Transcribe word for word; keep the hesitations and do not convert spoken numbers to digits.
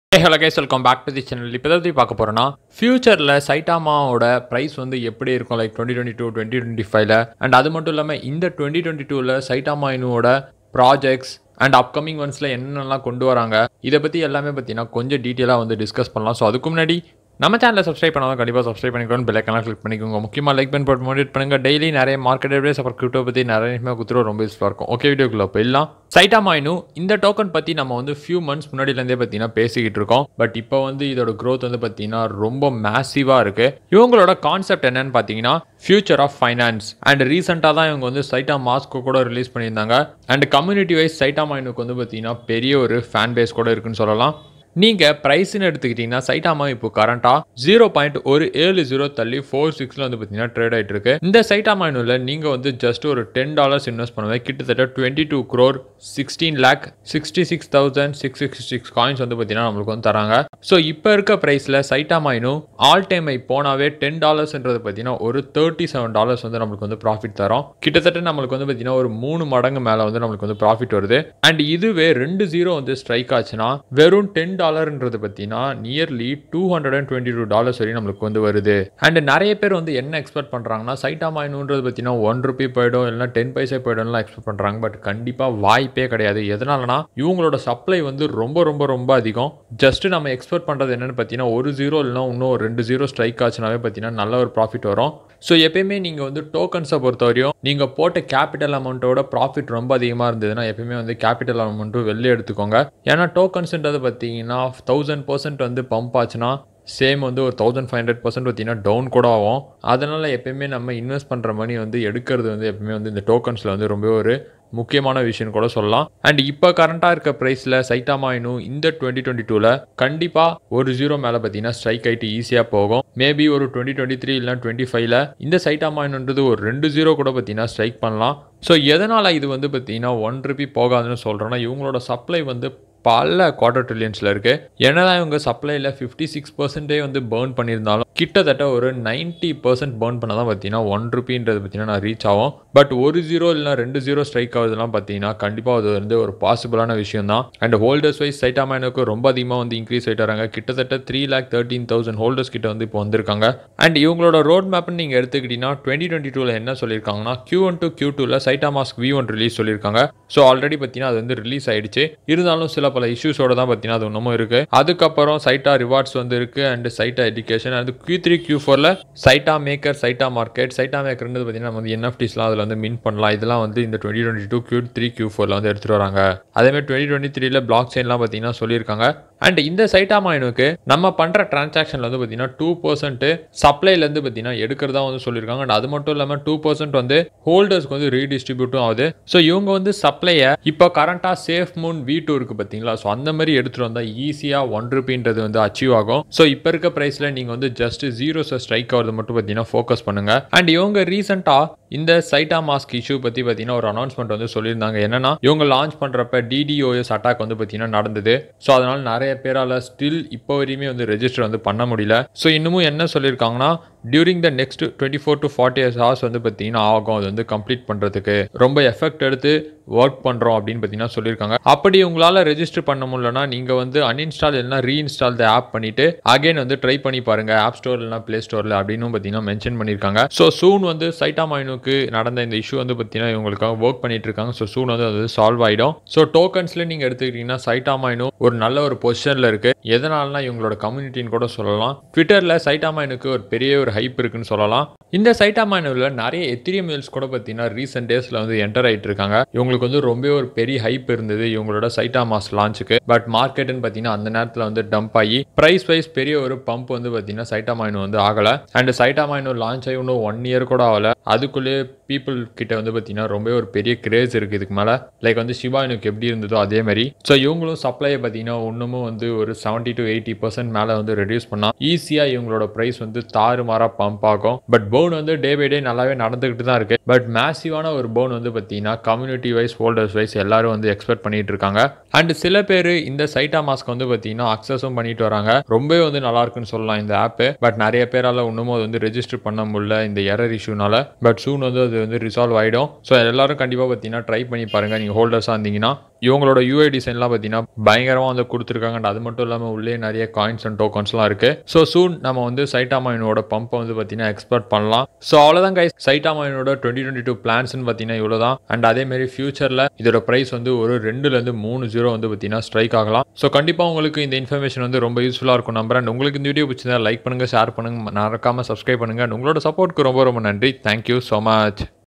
Hey hello guys, welcome back to the channel. இப்போ தான் பார்க்க போறோம்னா ஃபியூச்சர்ல சைட்டாமாவோட பிரைஸ் வந்து எப்படி இருக்கும் like twenty twenty-two twenty twenty-five ல and அது மட்டும் இல்லாம இந்த twenty twenty-two ல சைட்டாமா இனுவோட ப்ராஜெக்ட்ஸ் அண்ட் அப்கமிங் ஒன்ஸ்ல என்னென்னலாம் கொண்டு வராங்க இதை பத்தி எல்லாமே பத்தினா கொஞ்சம் டீடைலா வந்து டிஸ்கஸ் பண்ணலாம். ஸோ அதுக்கு முன்னாடி நம்ம சேனலை சப்ஸ்கிரைப் பண்ணாலும் கண்டிப்பாக சப்ஸ்கிரைப் பண்ணிக்கணும், பெல் ஐக்கான கிளிக் பண்ணிக்கோங்க. முக்கியமாக லைக் பண்ணி போட்டு மோட்டிவேட் பண்ணுங்க. டெய்லி நிறைய மார்க்கெட் அட்வைஸ் அப்புறம் கிரிப்டோ பற்றி நிறைய விஷயமா கொடுத்துரும், ரொம்ப யூஸ்ஃபுல்லாக இருக்கும். ஓகே, வீடியோக்குள்ள போயிடலாம். சைட்டாமா இனு இந்த டோக்கன் பற்றி நம்ம வந்து ஃபியூ மந்த்ஸ் முன்னாடிலேருந்தே பார்த்தீங்கன்னா பேசிக்கிட்டு இருக்கோம். பட் இப்போ வந்து இதோட க்ரோத் வந்து பார்த்தீங்கன்னா ரொம்ப மேசிவாக இருக்கு. இவங்களோட கான்செப்ட் என்னன்னு பார்த்தீங்கன்னா ஃபியூச்சர் ஆஃப் ஃபைனான்ஸ். அண்ட் ரீசெண்டாக தான் இவங்க வந்து சைட்டாமாஸ்க் கூட ரிலீஸ் பண்ணியிருந்தாங்க. அண்ட் கம்யூனிட்டி வைஸ் சைட்டாமா இனுக்கு வந்து பார்த்தீங்கன்னா பெரிய ஒரு ஃபேன் பேஸ் கூட இருக்குன்னு சொல்லலாம். நீங்கள் ப்ரைஸ்ன்னு எடுத்துக்கிட்டிங்கன்னா சைட்டாமா இப்போ கரண்ட்டாக ஜீரோ பாயிண்ட் ஒரு ஏழு ஜீரோ தள்ளி ஃபோர் சிக்ஸில் வந்து பார்த்தீங்கன்னா ட்ரேட் ஆகிட்டு இருக்கு. இந்த சைட்டாமா இனுவில் நீங்கள் வந்து ஜஸ்ட் ஒரு டென் டாலர்ஸ் இன்வெஸ்ட் பண்ணுவேன் கிட்டத்தட்ட twenty two crore sixteen lakh sixty six thousand six sixty six coins வந்து பார்த்தீங்கன்னா நம்மளுக்கு வந்து தராங்க. ஸோ இப்போ இருக்க ப்ரைஸில் Saitama Inu all time high போனாவே டென் டாலர்ஸ்ன்றது பார்த்தீங்கன்னா ஒரு தேர்ட்டி செவன் டாலர்ஸ் வந்து நம்மளுக்கு வந்து ப்ராஃபிட் தரும். கிட்டத்தட்ட நம்மளுக்கு வந்து பார்த்தீங்கன்னா ஒரு மூணு மடங்கு மேலே வந்து நம்மளுக்கு வந்து ப்ராஃபிட் வருது. அண்ட் இதுவே ரெண்டு ஜீரோ வந்து ஸ்ட்ரைக் ஆச்சுன்னா வெறும் டென் டாலர்ன்றது பார்த்தீங்கன்னா nearly two hundred and twenty two dollars வரையும் நம்மளுக்கு வந்து வருது. அண்ட் நிறைய பேர் வந்து என்ன எக்ஸ்பெக்ட் பண்ணுறாங்கன்னா சைட்டாமா இனுன்றது பார்த்தீங்கன்னா ஒன் ருபி போயிடும் இல்லைனா டென் பைசா போயிடும்லாம் எக்ஸ்பெக்ட் பண்ணுறாங்க. பட் கண்டிப்பாக வாய்ப்பே கிடையாது. எதனாலனா இவங்களோட சப்ளை வந்து ரொம்ப ரொம்ப ரொம்ப அதிகம். ஜஸ்ட் நம்ம எக்ஸ்பெக்ட் பண்ணுறது என்னன்னு பார்த்தீங்கன்னா ஒரு ஜீரோ இல்லைனா இன்னும் ரெண்டு ஜீரோ ஸ்ட்ரைக் ஆச்சுனாவே பார்த்தீங்கன்னா நல்ல ஒரு ப்ராஃபிட் வரும். ஸோ எப்பயுமே நீங்கள் வந்து டோக்கன்ஸை பொறுத்த வரையும் நீங்கள் போட்ட கேபிட்டல் அமௌண்ட்டோட ப்ராஃபிட் ரொம்ப அதிகமாக இருந்ததுன்னா எப்பயுமே வந்து கேபிட்டல் அமௌண்ட்டும் வெளியே எடுத்துக்கோங்க. ஏன்னா டோக்கன்ஸ்ன்றது பார்த்தீங்கன்னா தௌசண்ட் பர்சன்ட் வந்து பம்ப் ஆச்சுன்னா சேம் வந்து ஒரு தௌசண்ட் ஃபைவ் ஹண்ட்ரட் பர்சன்ட் பார்த்தீங்கன்னா டவுன் கூட ஆகும். அதனால் எப்பயுமே நம்ம இன்வெஸ்ட் பண்ணுற மணி வந்து எடுக்கிறது வந்து எப்பயுமே வந்து இந்த டோக்கன்ஸில் வந்து ரொம்ப ஒரு முக்கியமான விஷயம் கூட சொல்லலாம். அண்ட் இப்போ கரண்ட்டாக இருக்க ப்ரைஸில் சைட்டாமா இனு இந்த டுவெண்ட்டி டுவெண்ட்டி டூவில் கண்டிப்பாக ஒரு ஜீரோ மேலே பார்த்தீங்கன்னா ஸ்ட்ரைக் ஆகிட்டு ஈஸியாக போகும். மேபி ஒரு டுவெண்ட்டி டுவெண்ட்டி த்ரீ இல்லை டுவெண்ட்டி ஃபைவ்ல இந்த சைட்டாமா இனுன்றது ஒரு ரெண்டு ஜீரோ கூட பார்த்தீங்கன்னா ஸ்ட்ரைக் பண்ணலாம். ஸோ எதனால் இது வந்து பார்த்தீங்கன்னா ஒன் ருபி போகாதுன்னு சொல்கிறோன்னா இவங்களோட சப்ளை வந்து பல குவார்டர் ட்ரில்லியன்ஸில் இருக்குது. என்னதான் இவங்க சப்ளையில் ஃபிஃப்டி சிக்ஸ் பர்சன்டே வந்து பேர்ன் பண்ணியிருந்தாலும் கிட்டத்தட்ட ஒரு நைன்ட்டி பர்சன்ட் பேர்ன் பண்ண தான் பார்த்தீங்கன்னா ஒன் ருபின்றது பார்த்தீங்கன்னா நான் ரீச் ஆகும். பட் ஒரு ஜீரோ இல்லைனா ரெண்டு ஜீரோ ஸ்ட்ரைக் ஆகுதுலாம் பார்த்தீங்கன்னா கண்டிப்பாக அது வந்து ஒரு பாசிபிளான விஷயம் தான். அண்ட் ஹோல்டர்ஸ் வைஸ் சைட்டாமா இனுக்கு ரொம்ப அதிகமாக வந்து இன்க்ரீஸ் ஆகிட்டு வராங்க. கிட்டத்தட்ட three lakh thirteen thousand holders கிட்ட வந்து இப்போ வந்திருக்காங்க. அண்ட் இவங்களோட ரோட் மேப்னு நீங்கள் எடுத்துக்கிட்டீங்கன்னா டுவெண்ட்டி டுவெண்ட்டி டூவில் என்ன சொல்லியிருக்காங்கன்னா கியூ ஒன் டு கியூ டூவில் சைட்டாமாஸ்க் வி ஒன் ரிலீஸ் சொல்லியிருக்காங்க. ஸோ ஆல்ரெடி பார்த்தீங்கன்னா அது வந்து ரிலீஸ் ஆயிடுச்சு. இருந்தாலும் சில பல இஷ்யூஸோட தான் பார்த்தீங்கன்னா அது இன்னமும் இருக்கு. அதுக்கப்புறம் சைட்டா ரிவார்ட்ஸ் வந்து இருக்கு and Saita education and Q three Q ஃபோர்ல சைட்டா மேக்கர் சைட்டா மார்க்கெட் சைட்டா மேக்கர்ன்றது பார்த்தீங்கன்னா நம்ம வந்து என்எஃப்டிஸ்லாம் அதில் வந்து மின் பண்ணலாம். இதெல்லாம் வந்து இந்த twenty twenty two Q three Q ஃபோர்ல வந்து எடுத்துட்டு வராங்க. அதேமாதிரி டுவெண்ட்டி டுவெண்ட்டி த்ரீல பிளாக் செயின்லாம் பார்த்தீங்கன்னா சொல்லியிருக்காங்க. அண்ட் இந்த சைட்டாமா இனுக்கு நம்ம பண்ணுற டிரான்சாக்ஷன்ல வந்து பார்த்தீங்கன்னா டூ பர்சன்ட் சப்ளைலேருந்து பார்த்தீங்கன்னா எடுக்கிறதா வந்து சொல்லியிருக்காங்க. அண்ட் அது மட்டும் இல்லாமல் டூ பர்சன்ட் வந்து ஹோல்டர்ஸ்க்கு வந்து ரீடிஸ்ட்ரிபியூட்டும் ஆகுது. ஸோ இவங்க வந்து சப்ளையை இப்போ கரண்டாக சேஃப் மூன் வி டூ இருக்கு பார்த்தீங்களா, ஸோ அந்த மாதிரி எடுத்துகிட்டு வந்தால் ஈஸியாக ஒன் ருபின்றது வந்து அச்சீவ் ஆகும். ஸோ இப்போ இருக்க ப்ரைஸில் நீங்கள் வந்து ஜஸ்ட் ஜீரோஸை ஸ்ட்ரைக் ஆகிறது மட்டும் பார்த்தீங்கன்னா ஃபோக்கஸ் பண்ணுங்க. அண்ட் இவங்க ரீசெண்டாக இந்த சைட்டாமாஸ்க் இஷ்யூ பற்றி பார்த்தீங்கன்னா ஒரு அனௌன்ஸ்மெண்ட் வந்து சொல்லியிருந்தாங்க. என்னன்னா இவங்க லான்ச் பண்ணுறப்ப டிடிஓஎஸ் அட்டாக் வந்து பார்த்தீங்கன்னா நடந்தது. ஸோ அதனால் நிறைய பேரால் ஸ்டில் இப்போ வரையுமே வந்து ரெஜிஸ்டர் வந்து பண்ண முடியல. ஸோ இன்னமும் என்ன சொல்லியிருக்காங்கன்னா during the next twenty four to forty hours வந்து பார்த்தீங்கன்னா ஆகும் அது வந்து கம்ப்ளீட் பண்ணுறதுக்கு ரொம்ப எஃபெக்ட் எடுத்து ஒர்க் பண்ணுறோம் அப்படின்னு பார்த்தீங்கன்னா சொல்லியிருக்காங்க. அப்படி உங்களால் ரெஜிஸ்டர் பண்ண முடியலன்னா நீங்கள் வந்து அன்இன்ஸ்டால் இல்லைனா ரீஇன்ஸ்டால் த ஆப் பண்ணிட்டு அகைன் வந்து ட்ரை பண்ணி பாருங்க ஆப் ஸ்டோர் இல்லைனா பிளே ஸ்டோரில் அப்படின்னு பார்த்தீங்கன்னா மென்ஷன் பண்ணியிருக்காங்க. ஸோ சூன் வந்து சைட்டாமா இனுக்கு நடந்த இந்த இஷ்யூ வந்து பார்த்தீங்கன்னா இவங்களுக்காக ஒர்க் பண்ணிட்டு இருக்காங்க. ஸோ சூன் வந்து அது சால்வ் ஆகிடும். ஸோ டோக்கன்ஸ்ல நீங்கள் எடுத்துக்கிட்டீங்கன்னா சைட்டாமா இனு ஒரு நல்ல ஒரு பொசிஷனில் இருக்கு. எதனாலனா இவங்களோட கம்யூனிட்டின்னு கூட சொல்லலாம். ட்விட்டரில் சைட்டாமா இனுக்கு ஒரு பெரிய ஒரு ஹைப் இருக்குன்னு சொல்லலாம். இந்த சைட்டாமா இனுவில் நிறைய எத்திரியம் வேல்ஸ் கூட பார்த்தீங்கன்னா ரீசெண்ட் டேஸில் வந்து என்டர் ஆகிட்டு இருக்காங்க. இவங்களுக்கு வந்து ரொம்ப ஒரு பெரிய ஹைப் இருந்தது இவங்களோட சைட்டாமாஸ்க் லான்ச்சுக்கு. பட் மார்க்கெட்னு பார்த்தீங்கன்னா அந்த நேரத்தில் வந்து டம்ப் ஆகி பிரைஸ் வைஸ் பெரிய ஒரு பம்ப் வந்து பார்த்தீங்கன்னா சைட்டாமா இனு வந்து ஆகலை. அண்ட் சைட்டாமா இனு லான்ச் ஆகி இன்னும் ஒன் இயர் கூட ஆகலை. அதுக்குள்ளேயே பீப்புள் கிட்ட வந்து பார்த்தீங்கன்னா ரொம்ப ஒரு பெரிய கிரேஸ் இருக்குது இதுக்கு மேலே. லைக் வந்து ஷிபா இனுக்கு எப்படி இருந்ததோ அதே மாதிரி. ஸோ இவங்களும் சப்ளையை பார்த்தீங்கன்னா இன்னமும் வந்து ஒரு செவன்ட்டி டு எயிட்டி பர்சன்ட் மேலே வந்து ரெடியூஸ் பண்ணால் ஈஸியாக இவங்களோட ப்ரைஸ் வந்து தாறுமாறாக பம்ப் ஆகும். பட் பவுன் வந்து டே பை டே நல்லாவே நடந்துகிட்டு தான் இருக்கு. பட் மேசிவான ஒரு பவுன் வந்து பார்த்தீங்கன்னா கம்யூனிட்டி வைஸ் ஹோல்டர்ஸ் வைஸ் எல்லாரும் வந்து எக்ஸ்பெக்ட் பண்ணிட்டு இருக்காங்க. அண்ட் சில பேர் இந்த சைட்டாமாஸ்க் வந்து பார்த்தீங்கன்னா அக்சஸும் பண்ணிட்டு வராங்க. ரொம்பவே வந்து நல்லா இருக்குன்னு சொல்லலாம் இந்த ஆப். பட் நிறைய பேரால் இன்னமும் அது வந்து ரெஜிஸ்டர் பண்ண முடியல இந்த எரர் இஷ்யூனால. பட் சூன் வந்து அது வந்து ரிசால்வ் ஆகிடும். ஸோ எல்லாரும் கண்டிப்பாக பார்த்தீங்கன்னா ட்ரை பண்ணி பாருங்க நீங்கள் ஹோல்டர்ஸாக இருந்தீங்கன்னா. இவங்களோட யூஐ டிசைன்லாம் பார்த்தீங்கன்னா பயங்கரமாக வந்து கொடுத்துருக்காங்க. அண்ட் அது மட்டும் இல்லாமல் உள்ளே நிறைய காயின்ஸ் அண்ட் டோக்கன்ஸ்லாம் இருக்குது. ஸோ சூன் நம்ம வந்து சைட்டாமா இனுவோட பம்பை வந்து பார்த்தீங்கன்னா எக்ஸ்பெக்ட் பண்ணலாம். ஸோ அவ்வளோதான் கைஸ், சைட்டாமா இனுவோட டுவெண்ட்டி டுவெண்ட்டி டூ பிளான்ஸ்னு பார்த்தீங்கன்னா இவ்வளோ தான். அண்ட் அதேமாரி ஃபியூச்சரில் இதோட ப்ரைஸ் வந்து ஒரு ரெண்டுலேருந்து மூணு ஜீரோ வந்து பார்த்தீங்கன்னா ஸ்ட்ரைக் ஆகலாம். ஸோ கண்டிப்பாக உங்களுக்கு இந்த இன்ஃபர்மேஷன் வந்து ரொம்ப யூஸ்ஃபுல்லாக இருக்கும் நம்புறேன். அண்ட் உங்களுக்கு இந்த வீடியோ பிடிச்சிருந்தா லைக் பண்ணுங்கள், ஷேர் பண்ணுங்கள், மறக்காமல் சப்ஸ்கிரைப் பண்ணுங்கள். அண்ட் உங்களோட சப்போர்ட்க்கு ரொம்ப ரொம்ப நன்றி. Thank you so much.